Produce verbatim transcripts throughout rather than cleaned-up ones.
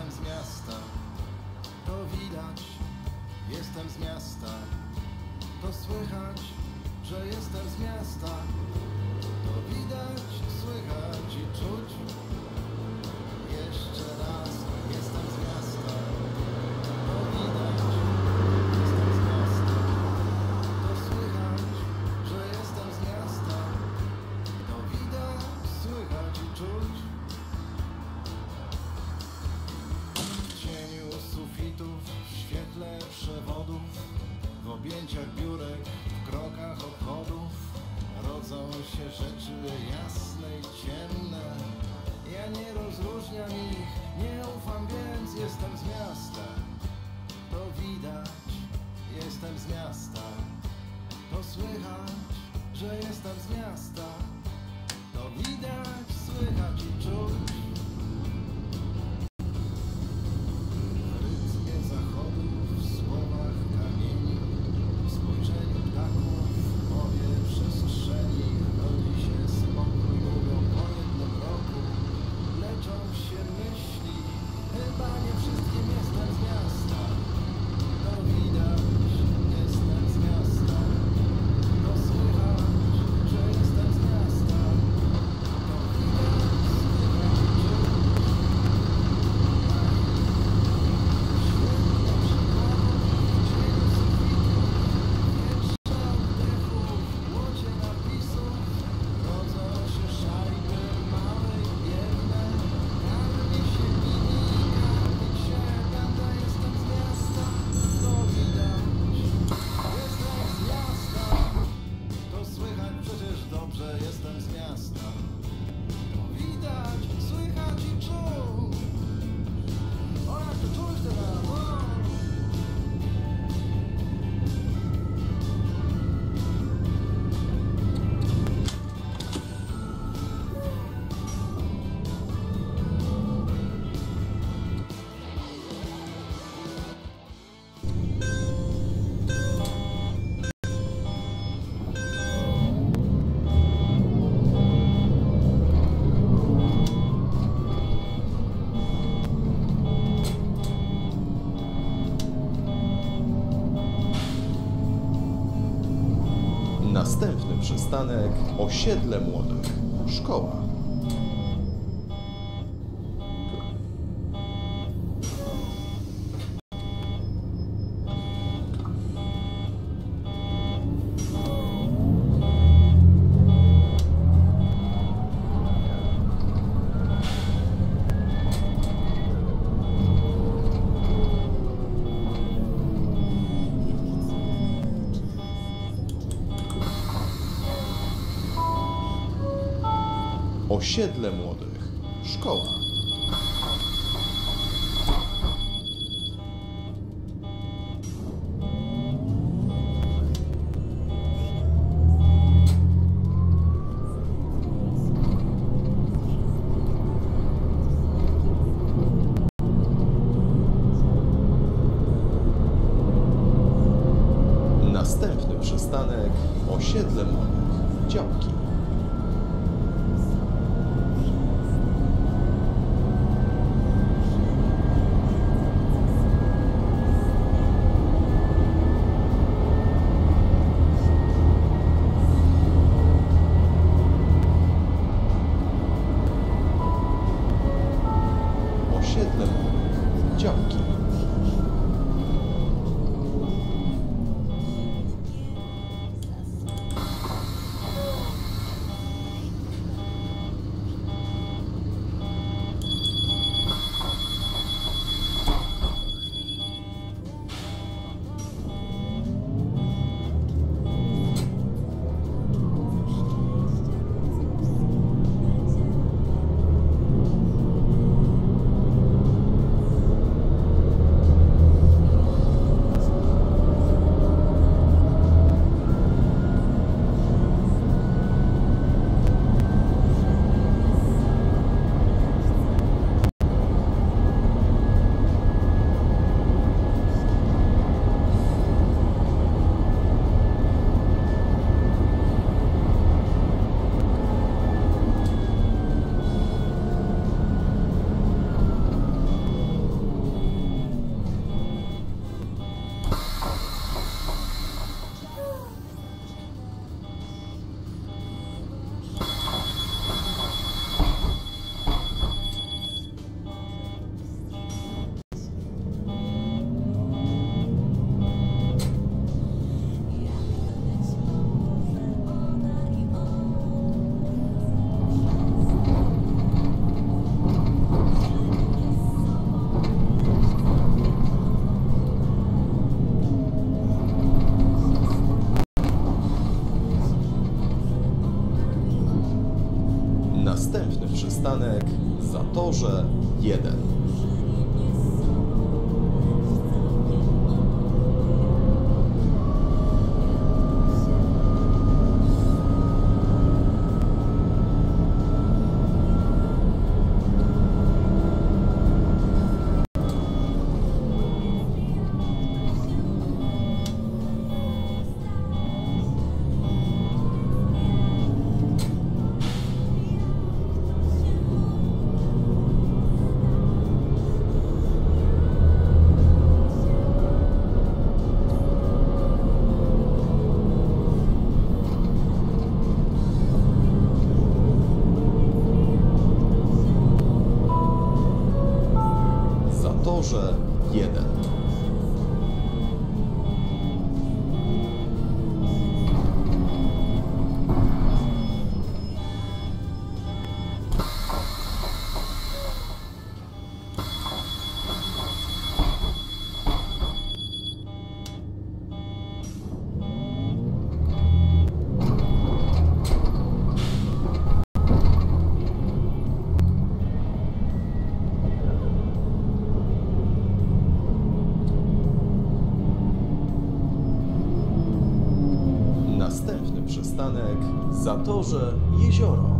jestem z miasta, to widać, jestem z miasta, to słychać, że jestem z miasta, to widać, słychać i czuć. Jeszcze raz, jestem z miasta, to widać, jestem z miasta, to słychać, że jestem z miasta, to widać, słychać i czuć. W cieniu sufitów, w świetle przewodów, w objęciach biurek, w krokach obchodów rodzą się rzeczy jasne i ciemne. Ja nie rozróżniam ich, nie ufam, więc jestem z miasta. To widać, jestem z miasta. To słychać, że jestem z miasta. To widać, słychać i czuć. W rytmie zachodu, w słowach kamieni, w spojrzeniu ptaków, w mowie przestrzeni rodzi się spokój, mówią po jednym roku. Leczą się myśli, chyba nie wszystkim jestem z miasta. To widać, jestem z miasta. To słychać, że jestem z miasta. To widać, słychać i czuć. Świetne przykładów, w cieniu sufitów, wietrza oddechów, w łocie napisów rodzą się szajby małe i biedne. Karmi się mini, karmić się gada, jestem z miasta. To widać, jestem z miasta. To słychać przecież dobrze, jestem z miasta. To widać, słychać i czuć. O, jak to czuć teraz, o! Następny przystanek Osiedle Młodych. Szkoła. Osiedle Młodych. Szkoła. Następny przystanek Osiedle Młodych. Działki. Osiedle Młodych. Działki. przystanek Zatorze jeden. Zatorze jeden. Następny przystanek Zatorze Jezioro.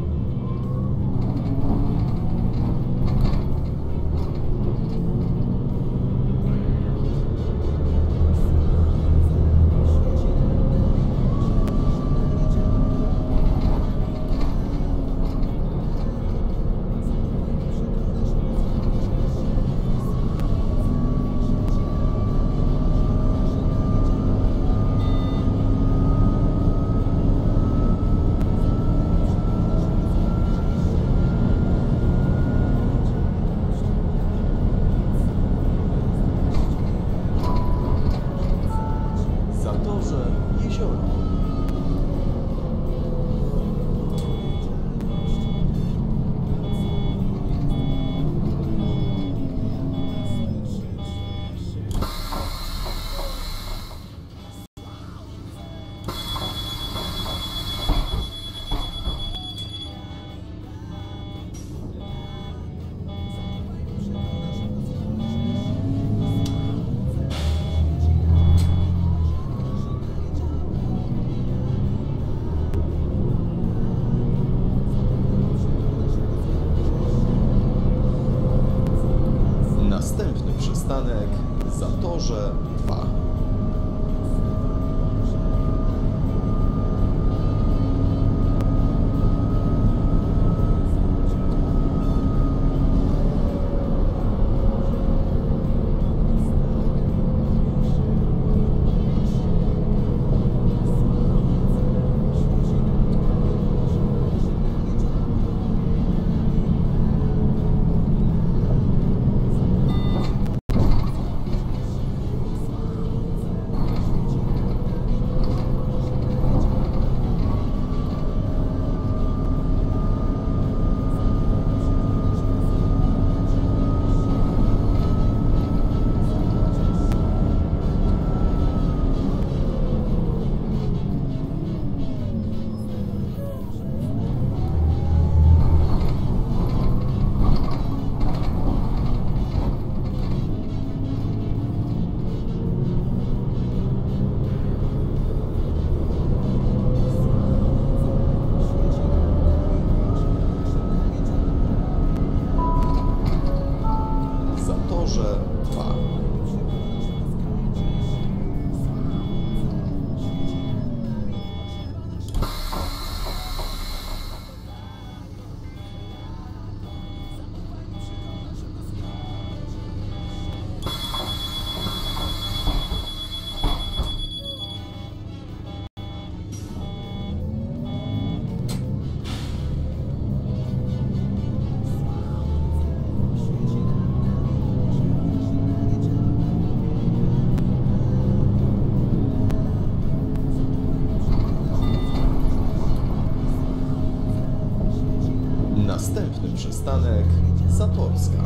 Zatorze Jezioro. Następny przystanek Zatorze dwa. Zatorze dwa. Następny przystanek Zatorska.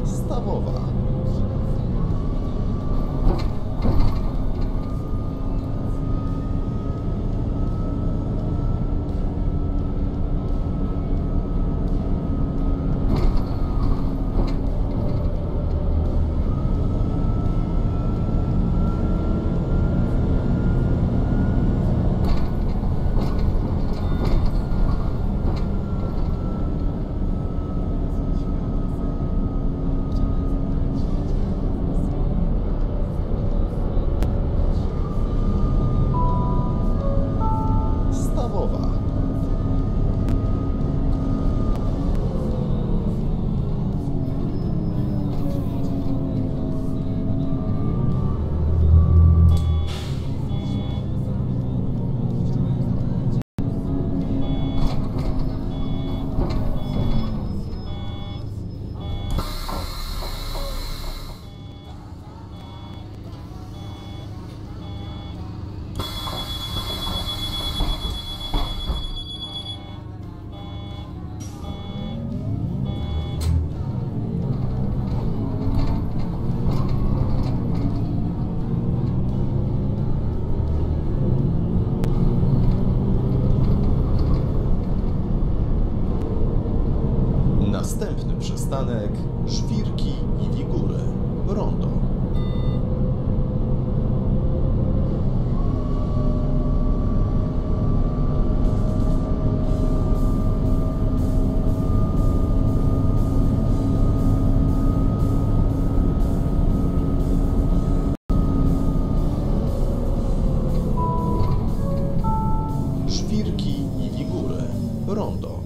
Stawowa. Następny przystanek Żwirki i Wigury. Rondo. Żwirki i Wigury. Rondo.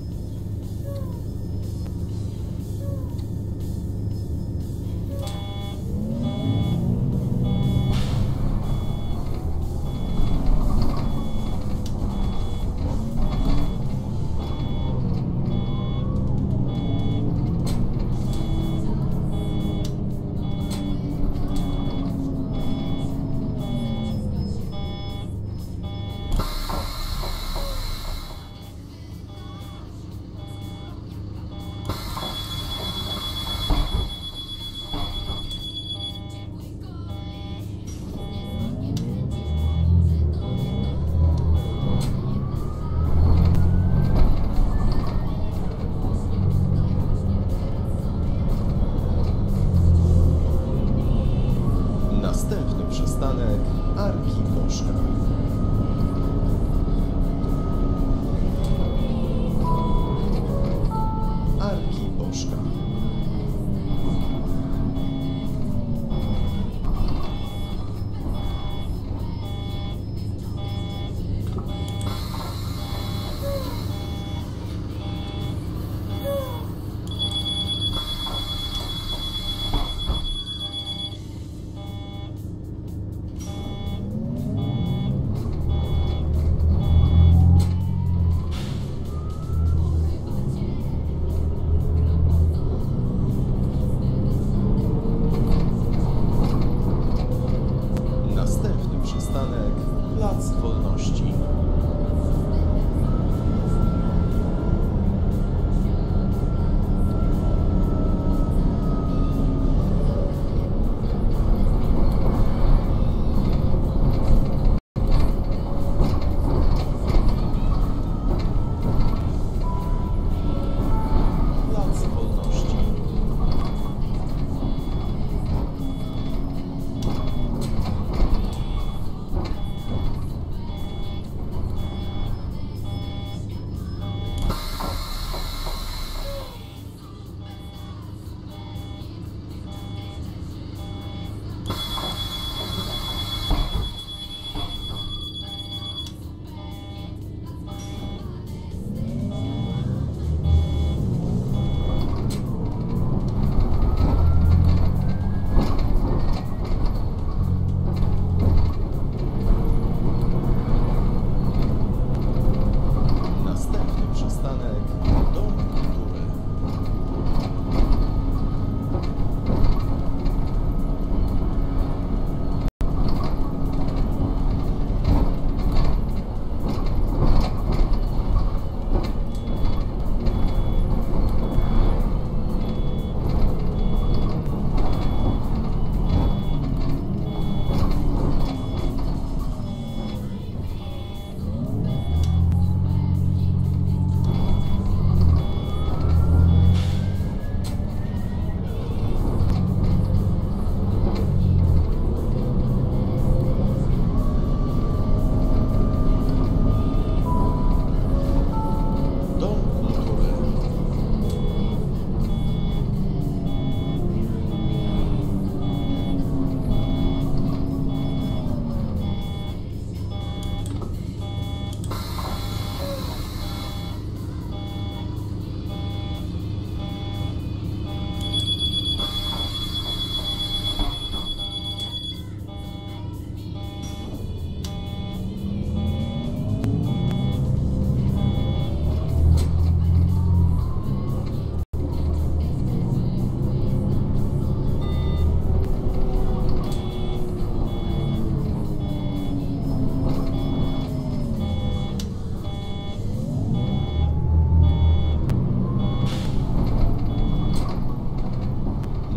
Następny przystanek Arki Bożka. Arki Bożka.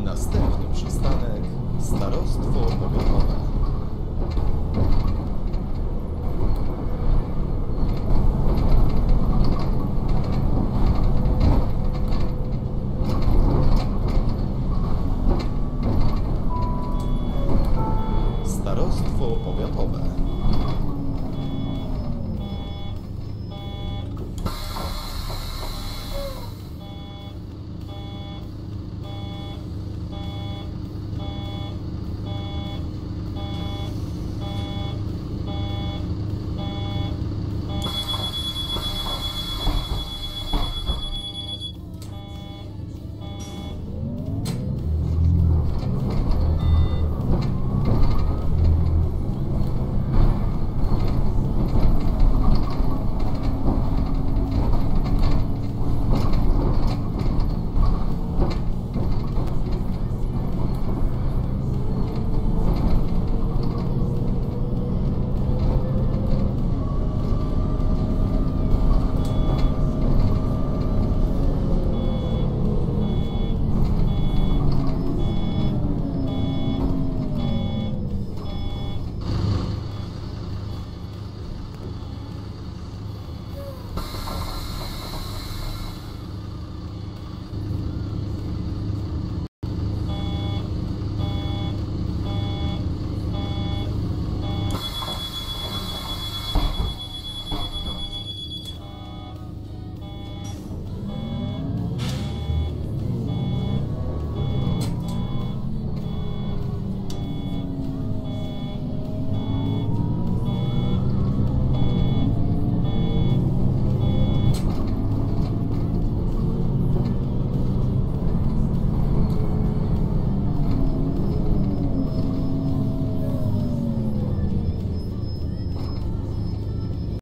Następny przystanek Starostwo Powiatowe.